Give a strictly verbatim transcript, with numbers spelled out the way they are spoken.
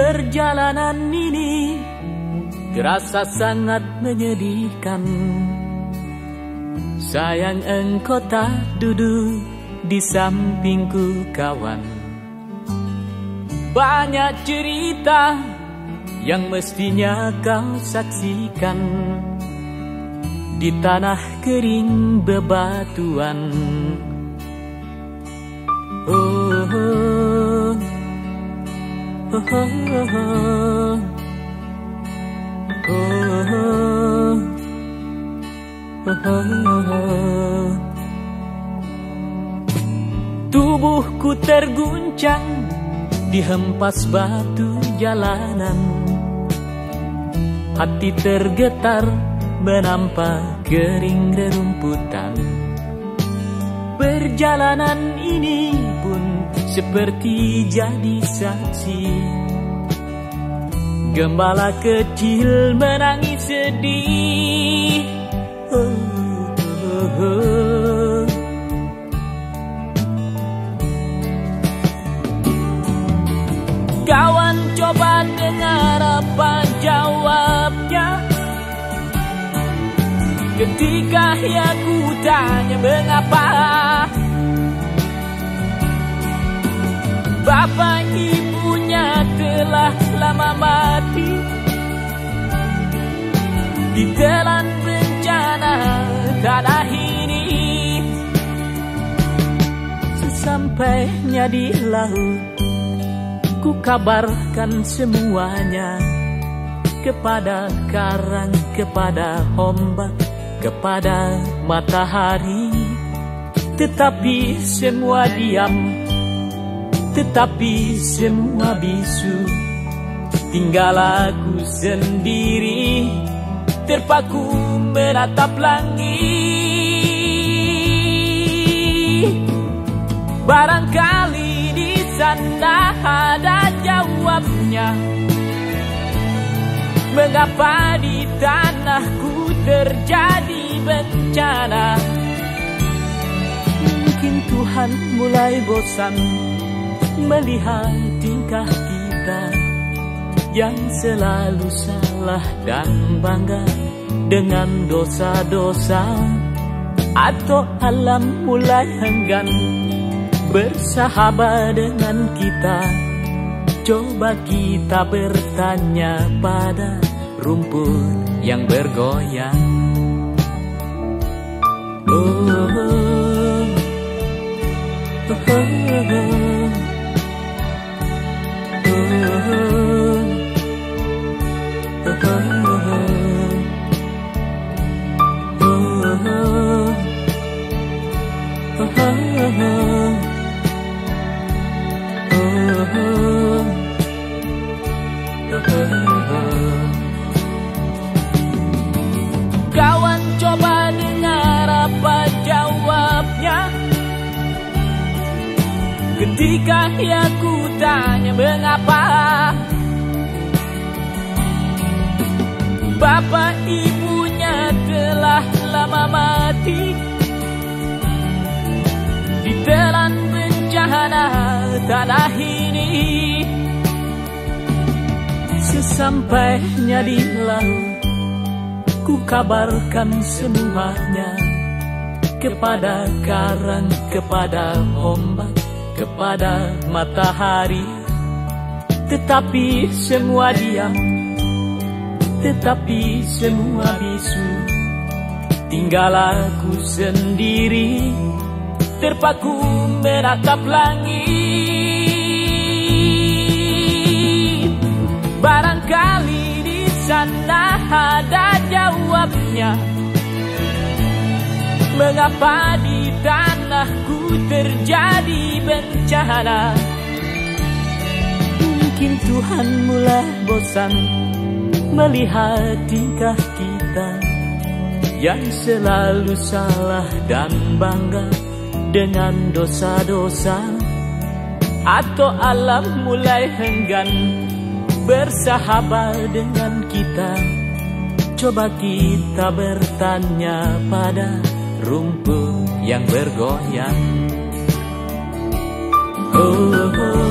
Perjalanan ini terasa sangat menyedihkan. Sayang engkau tak duduk di sampingku kawan. Banyak cerita yang mestinya kau saksikan di tanah kering bebatuan. Oh, oh, oh, oh, oh, oh, oh, oh. Tubuhku terguncang dihempas batu jalanan. Hati tergetar menampak kering rerumputan. Perjalanan ini pun seperti jadi saksi. Gembala kecil menangis sedih. Oh, oh, oh. Kawan coba dengar apa jawabnya ketika aku tanya mengapa bapak ibunya telah lama mati ditelan bencana tanah ini. Sesampainya di laut, ku kabarkan semuanya kepada karang, kepada ombak, kepada matahari. Tetapi semua diam, tetapi semua bisu. Tinggal aku sendiri terpaku menatap langit. Barangkali di sana ada jawabnya. Mengapa di tanahku terjadi bencana? Mungkin Tuhan mulai bosan melihat tingkah kita yang selalu salah dan bangga dengan dosa-dosa. Atau alam mulai enggan bersahabat dengan kita. Coba kita bertanya pada rumput yang bergoyang. Oh, oh, oh, oh, kawan coba dengar apa jawabnya ketika aku tanya mengapa bapak ibunya telah lama mati ditelan bencana tanah ini. Sesampainya di laut, ku kabarkan semuanya kepada karang, kepada ombak, kepada matahari. Tetapi semua diam, tetapi semua bisu. Tinggal aku sendiri terpaku menatap langit. Barangkali di sana ada jawabnya. Mengapa di tanahku terjadi bencana? Mungkin Tuhan mulai bosan melihat tingkah kita yang selalu salah dan bangga dengan dosa-dosa. Atau alam mulai enggan bersahabat dengan kita. Coba kita bertanya pada rumput yang bergoyang. Oh, oh.